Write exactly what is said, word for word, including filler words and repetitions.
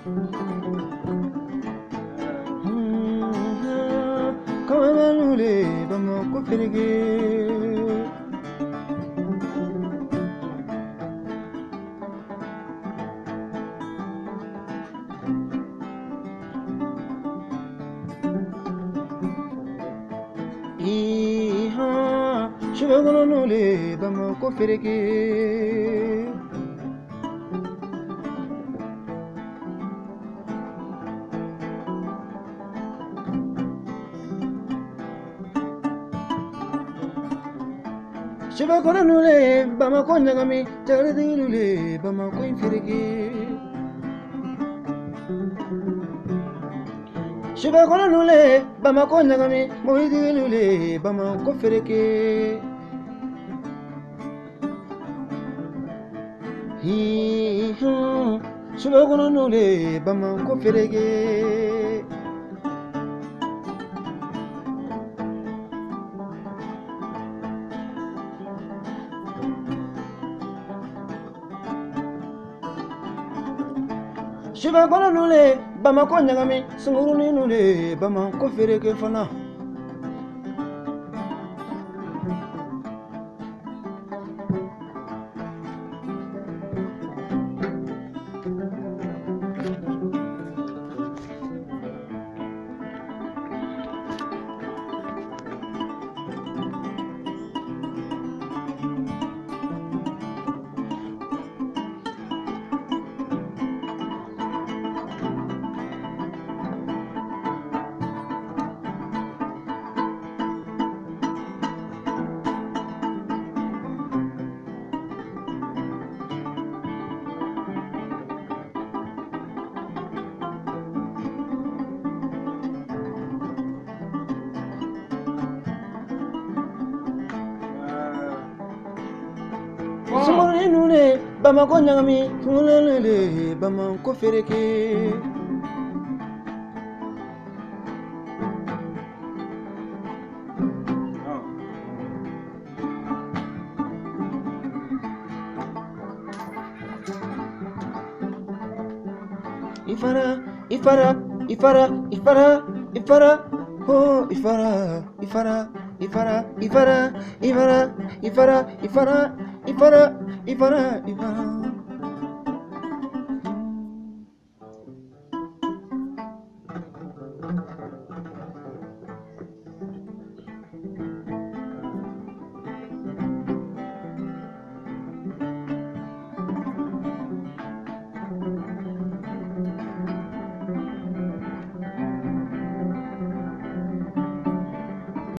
Kamanule Bamako Ferege. Iha Shivagonole Bamako Ferege. Shivagonole Bamako Nagami, Taradule Bamako Ferege. Shivagonole Bamako Nagami, Moidule Bamako Ferege. Hiha Shivagonole Bamako Ferege. Shivagono nule Bamako Nagami, Sunguruni nule Bamako Ferege Fana. Sumore nule Bamako Nagami, Tulele Bamako Ferege. Ifara, Ifara, Ifara, Ifara, Ifara, oh Ifara, Ifara, Ifara, Ifara, Ifara, Ifara, Ifara, Ifara, Ifara, Ifara.